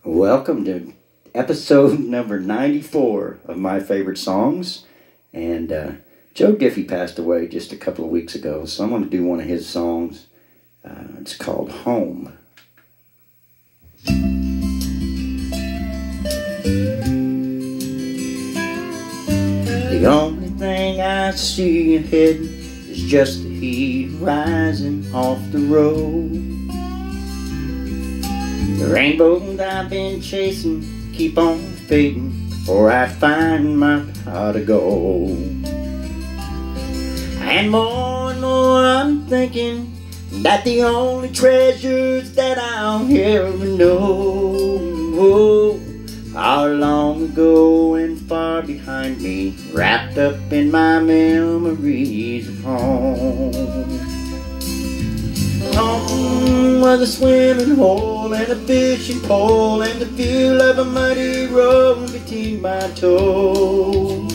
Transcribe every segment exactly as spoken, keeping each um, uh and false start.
Welcome to episode number ninety-four of My Favorite Songs. And uh, Joe Diffie passed away just a couple of weeks ago, so I'm going to do one of his songs. Uh, it's called Home. The only thing I see ahead is just the heat rising off the road. The rainbows I've been chasing keep on fading before I find my pot of gold. And more and more I'm thinking that the only treasures that I'll ever know are long ago and far behind me, wrapped up in my memories of home. Home was a swimming hole and a fishing pole and the feel of a muddy road between my toes.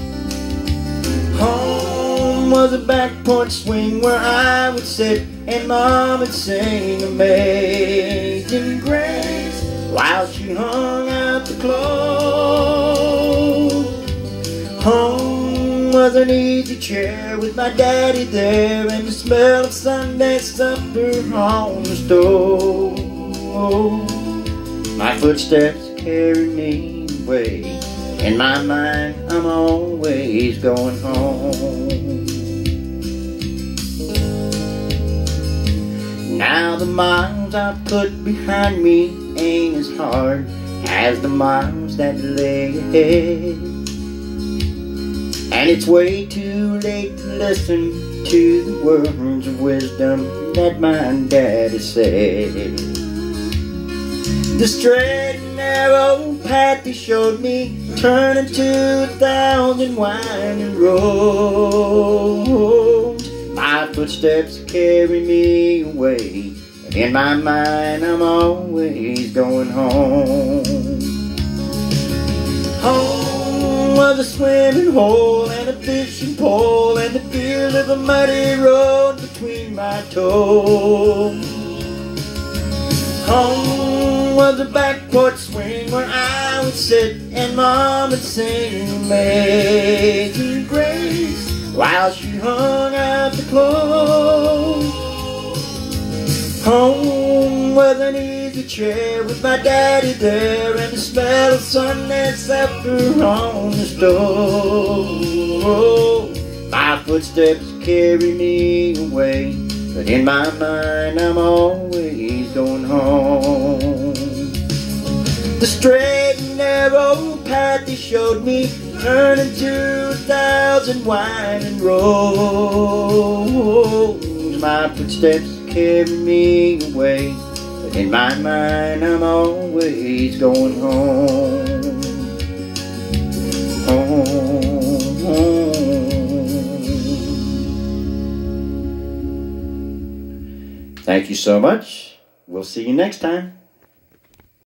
Home was a back porch swing where I would sit and Mom would sing Amazing Grace while she hung out the clothes. Home was an easy chair with my daddy there and the smell of Sunday supper on the stove. My footsteps carry me away. In my mind, I'm always going home. Now the miles I've put behind me ain't as hard as the miles that lay ahead. And it's way too late to listen to the words of wisdom that my daddy said. The straight and narrow path he showed me turned into a thousand winding roads. My footsteps carry me away, but in my mind I'm always going home. Home was a swimming hole and a fishing pole and the feel of a muddy road between my toes. Home was a back porch swing where I would sit and Mom would sing Amazing Grace while she hung out the clothes. Home was an easy chair with my daddy there and the smell of Sunday supper on the stove. My footsteps carry me away, but in my mind I'm always going home. The straight and narrow path he showed me turned into a thousand winding roads. My footsteps carry me away, but in my mind I'm always going home. Home, home. Thank you so much. We'll see you next time.